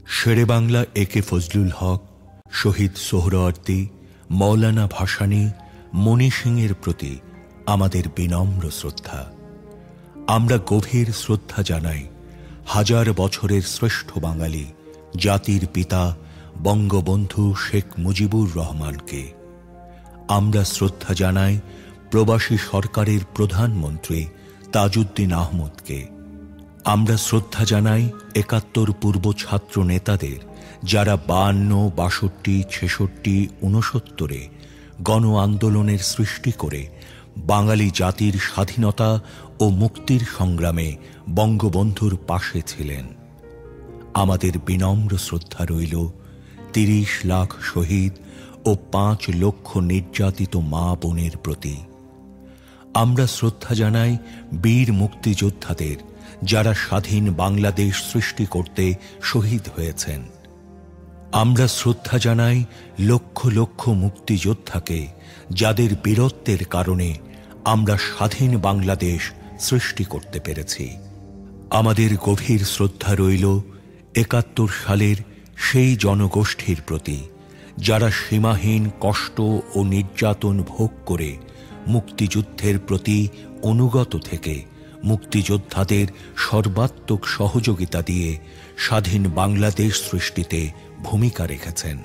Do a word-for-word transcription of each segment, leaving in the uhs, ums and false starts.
শেরে বাংলা এ কে ফজলুল হক, শহীদ সোহরাওয়ার্দী, মৌলানা ভাসানী, মণি সিংয়ের প্রতি আমাদের বিনম্র শ্রদ্ধা। আমরা গভীর শ্রদ্ধা জানাই হাজার বছরের শ্রেষ্ঠ বাঙালি জাতির পিতা বঙ্গবন্ধু শেখ মুজিবুর রহমানকে। আমরা শ্রদ্ধা জানাই প্রবাসী সরকারের প্রধানমন্ত্রী তাজউদ্দিন আহমদকে। আমরা শ্রদ্ধা জানাই একাত্তর পূর্ব ছাত্র নেতাদের, যারা বায়ান্ন, বাষট্টি, ছেষট্টি, ঊনসত্তরে গণ আন্দোলনের সৃষ্টি করে বাঙালি জাতির স্বাধীনতা ও মুক্তির সংগ্রামে বঙ্গবন্ধুর পাশে ছিলেন। আমাদের বিনম্র শ্রদ্ধা রইল তিরিশ লাখ শহীদ ও পাঁচ লক্ষ নির্যাতিত মা বোনের প্রতি। আমরা শ্রদ্ধা জানাই বীর মুক্তিযোদ্ধাদের, যারা স্বাধীন বাংলাদেশ সৃষ্টি করতে শহীদ হয়েছেন। আমরা শ্রদ্ধা জানাই লক্ষ লক্ষ মুক্তিযোদ্ধাকে, যাদের বীরত্বের কারণে আমরা স্বাধীন বাংলাদেশ সৃষ্টি করতে পেরেছি। আমাদের গভীর শ্রদ্ধা রইল একাত্তর সালের সেই জনগোষ্ঠীর প্রতি, যারা সীমাহীন কষ্ট ও নির্যাতন ভোগ করে মুক্তিযুদ্ধের প্রতি অনুগত থেকে মুক্তিযোদ্ধাদের সর্বাত্মক সহযোগিতা দিয়ে স্বাধীন বাংলাদেশ সৃষ্টিতে ভূমিকা রেখেছেন।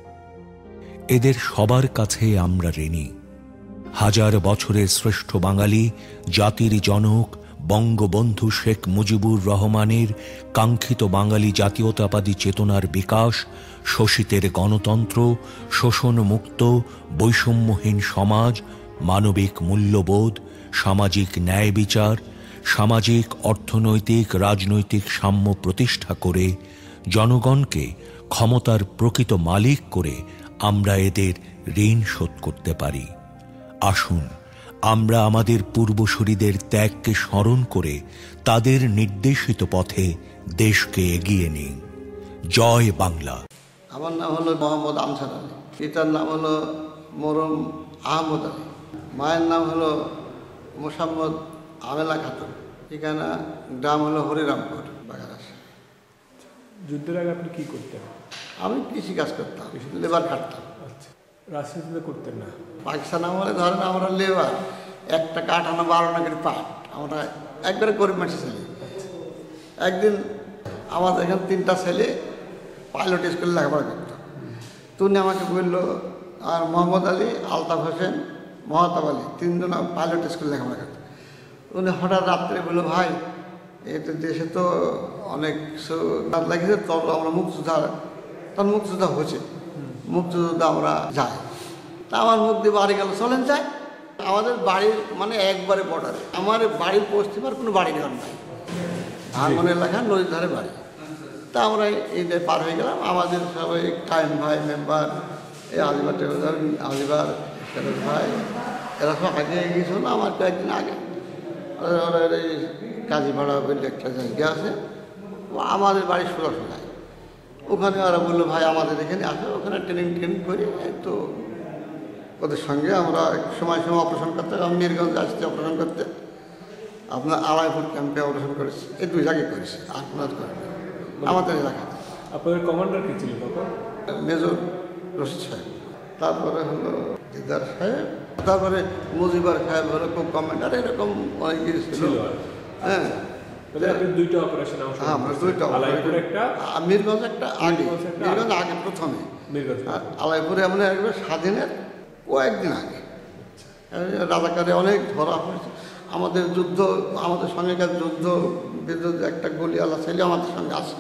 এদের সবার কাছে আমরা ঋণী। হাজার বছরের শ্রেষ্ঠ বাঙালি জাতির জনক বঙ্গবন্ধু শেখ মুজিবুর রহমানের কাঙ্ক্ষিত বাঙালি জাতীয়তাবাদী চেতনার বিকাশ, শোষিতের গণতন্ত্র, শোষণমুক্ত বৈষম্যহীন সমাজ, মানবিক মূল্যবোধ, সামাজিক ন্যায় বিচার, সামাজিক অর্থনৈতিক রাজনৈতিক সাম্য প্রতিষ্ঠা করে জনগণকে ক্ষমতার প্রকৃত মালিক করে আমরা এদের ঋণ শোধ করতে পারি। আসুন আমরা আমাদের পূর্বসূরীদের ত্যাগকে স্মরণ করে তাদের নির্দেশিত পথে দেশকে এগিয়ে নিই। জয় বাংলা। আমার নাম হলো মোহাম্মদ আমসার আলী, পিতার নাম হলো মরম আহমদ আলী, মায়ের নাম হলো মোসাম্মদ আমেলা খাতুন, ঠিকানা গ্রাম হলো হরিরামপুর, বাগারাস। যুদ্ধের আগে আপনি কী করতেন? আমি কৃষি কাজ করতাম, লেবার খাটতাম। আচ্ছা, রাজনীতিতে করতেন না? পাকিস্তান আমলে ধরেন আমরা লেবার, একটা কাঠ আনা বারো নাকের পাট, আমরা একবারে গরিব মানুষ ছেলে। একদিন আমাদের এখানে তিনটা ছেলে পাইলট স্কুলে লেখাপড়া করত। তুমি আমাকে বললো, আর মোহাম্মদ আলী, আলতাফ হোসেন, মহাতাব আলী, তিনজন পাইলট স্কুলে লেখাপড়া করত। উনি হঠাৎ রাত্রে বললো, ভাই এই তো দেশে তো অনেক কিছু রাত লাগিয়েছে, তো আমরা মুক্তিযোদ্ধা, তখন মুক্তিযোদ্ধা হচ্ছে, মুক্তিযোদ্ধা আমরা যাই। তা আমার মুখ দিয়ে বাড়ি গেল, চলেন যাই। আমাদের বাড়ির মানে একবারে বর্ডারে, আমার বাড়ির পশ্চিমার কোনো বাড়ি ঘর নাই, ভাঙন এলাকা, নদীর ধারে বাড়ি। তা আমরা এই পার হয়ে গেলাম। আমাদের সবাই কায়েম ভাই মেম্বার, এই আলিবার টেকদার, আলিবার টেকদার ভাই, এরা সব আগে গিয়েছিল আমার কয়েকদিন আগে। এই কাজীপাড়া বলে একটা জায়গা আছে, আমাদের বাড়ি সোজা সোজায়। ওখানে ওরা বললো, ভাই আমাদের এখানে আসে, ওখানে ট্রেনিং ট্রেনিং করি। তো ওদের সঙ্গে আমরা সময় সময় অপারেশন করতে, আমি মিরগঞ্জ আসছি অপারেশন করতে, আপনার আড়াইপুর ক্যাম্পে অপারেশন করেছি, এই দুই জায়গায় করেছি, আর কোনো করে আমাদের এলাকাতে। আপনাদের কমান্ডার কি ছিল তখন? মেজর রশিদ সাহেব, তারপরে হলো দিদার সাহেব, তারপরে মুজিবার সাহেব হলো খুব কমান্ডার, এরকম অনেক কিছু ছিল। হ্যাঁ, দুইটা অপারেশন, হ্যাঁ আমরা দুইটা, মিরগঞ্জ একটা আগে, মিরগঞ্জ আগে প্রথমে, আলাইপুরে আমরা একবার স্বাধীনের কয়েকদিন আগে রাজাকারে অনেক ধরা হয়েছে। আমাদের যুদ্ধ, আমাদের সঙ্গেকার যুদ্ধ বিদ্যুৎ একটা গলিওয়ালা ছেলে আমাদের সঙ্গে আছে,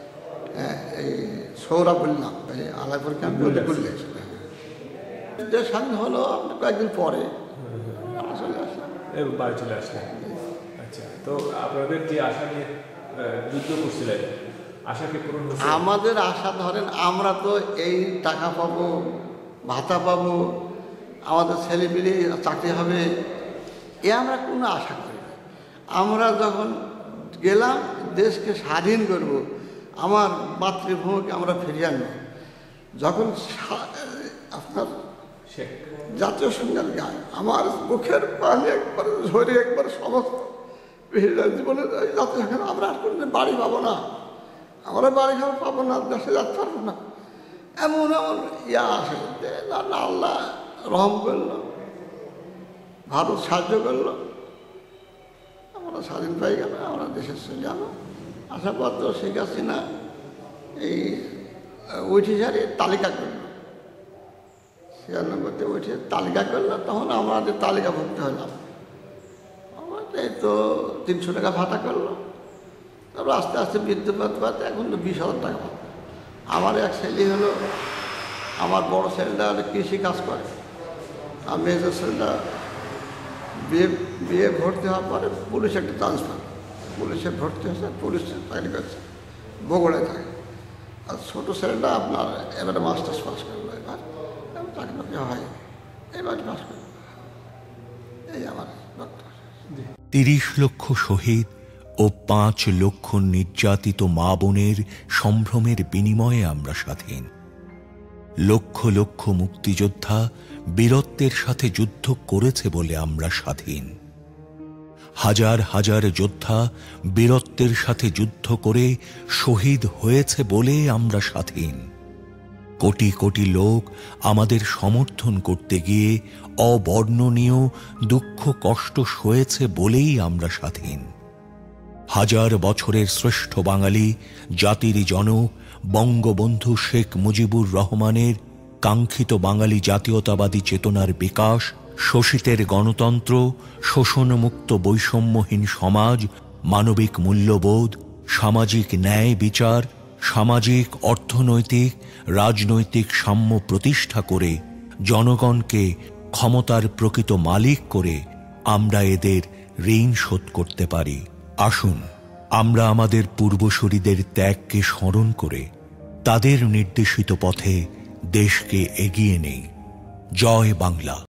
এই সৌরা বললাম, এই আলাইপুর ক্যাম্পে গুলি লেগেছিল। দেশ স্বাধীন হলো কয়েকদিন পরে চলে আসলাম, বাড়ি চলে আসলেন। আচ্ছা, তো আপনাদের যে আশা নিয়ে যুদ্ধ করছিলেন, আশাকে পূরণ হয়েছে? আমাদের আশা ধরেন, আমরা তো এই টাকা পাবো, ভাতা পাবো, আমাদের ছেলেপিলে চাকরি হবে, এ আমরা কোনো আশা করি না। আমরা যখন গেলাম দেশকে স্বাধীন করব, আমার মাতৃভূমিকে আমরা ফিরিয়ে আনব, যখন আপনার জাতীয় সঙ্গীত গায়, আমার মুখের পানি একবার ঝরে, একবার সমস্ত জীবনে জাতীয় সঙ্গীত, আমরা আর কোনো বাড়ি পাবো না, আমরা বাড়ি ঘর পাবো না, দেশে যেতে পারবো না, এমন এমন ইয়া আসে যে না আল্লাহ রহম করলো, ভারত সাহায্য করলো, আমরা স্বাধীন পাই গেল, আমরা দেশে চলে গেল। আসার পর তো শেখ হাসিনা এই উঠে সারি তালিকা করলো, ছিয়ানব্বইতে উঠে তালিকা করলো, তখন আমাদের তালিকাভুক্ত হলাম। এই তো তিনশো টাকা ভাতা করলো, তারপর আস্তে আস্তে বৃদ্ধি পাতে পাতে এখন তো বিশ হাজার টাকা ভাতা। আমার এক ছেলে হলো, আমার বড় ছেলেটা কৃষি কাজ করে, আর মেজর ছেলেটা বিয়ে বিয়ে ভর্তি হওয়ার পরে পুলিশে একটা ট্রান্সফার, পুলিশে ভর্তি হয়েছে, পুলিশে চাকরি করছে, বগুড়ায় থাকে। আর ছোটো ছেলেটা আপনার এবারে মাস্টার্স পাস করলো, এবার চাকরি বাকরি হয়, এবার পাস করলো। এই আমার ডক্টর। তিরিশ লক্ষ শহীদ ও পাঁচ লক্ষ নির্যাতিত মা বোনের সম্ভ্রমের বিনিময়ে আমরা স্বাধীন। লক্ষ লক্ষ মুক্তিযোদ্ধা বীরত্বের সাথে যুদ্ধ করেছে বলে আমরা স্বাধীন। হাজার হাজার যোদ্ধা বীরত্বের সাথে যুদ্ধ করে শহীদ হয়েছে বলে আমরা স্বাধীন। কোটি কোটি লোক আমাদের সমর্থন করতে গিয়ে অবর্ণনীয় দুঃখ কষ্ট সয়েছে বলেই আমরা স্বাধীন। হাজার বছরের শ্রেষ্ঠ বাঙালি জাতির জনক বঙ্গবন্ধু শেখ মুজিবুর রহমানের কাঙ্ক্ষিত বাঙালি জাতীয়তাবাদী চেতনার বিকাশ, শোষিতের গণতন্ত্র, শোষণমুক্ত বৈষম্যহীন সমাজ, মানবিক মূল্যবোধ, সামাজিক ন্যায় বিচার, সামাজিক অর্থনৈতিক রাজনৈতিক সাম্য প্রতিষ্ঠা করে জনগণকে ক্ষমতার প্রকৃত মালিক করে আমরা এদের ঋণ শোধ করতে পারি। আসুন আমরা আমাদের পূর্বসূরীদের ত্যাগকে স্মরণ করে তাদের নির্দেশিত পথে দেশকে এগিয়ে নেই। জয় বাংলা।